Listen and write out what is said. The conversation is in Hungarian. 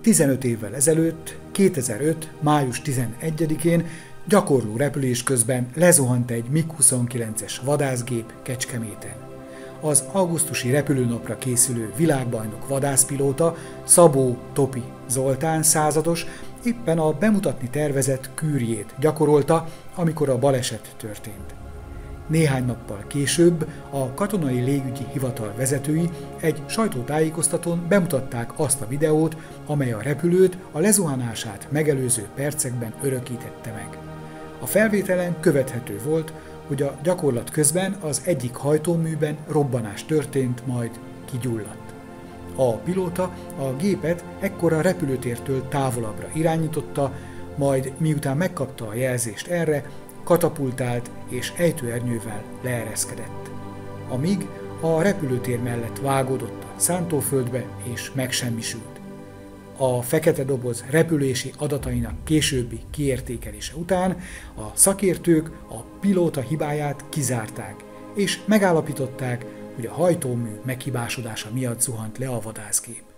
15 évvel ezelőtt, 2005. május 11-én gyakorló repülés közben lezuhant egy MiG-29-es vadászgép Kecskeméten. Az augusztusi repülőnapra készülő világbajnok vadászpilóta, Szabó Topi Zoltán százados éppen a bemutatni tervezett Kürjét gyakorolta, amikor a baleset történt. Néhány nappal később a Katonai Légügyi Hivatal vezetői egy sajtótájékoztatón bemutatták azt a videót, amely a repülőt a lezuhanását megelőző percekben örökítette meg. A felvételen követhető volt, hogy a gyakorlat közben az egyik hajtóműben robbanás történt, majd kigyulladt. A pilóta a gépet ekkor a repülőtértől távolabbra irányította, majd miután megkapta a jelzést erre, katapultált és ejtőernyővel leereszkedett. A MiG a repülőtér mellett vágódott a szántóföldbe és megsemmisült. A fekete doboz repülési adatainak későbbi kiértékelése után a szakértők a pilóta hibáját kizárták, és megállapították, hogy a hajtómű meghibásodása miatt zuhant le a vadászgép.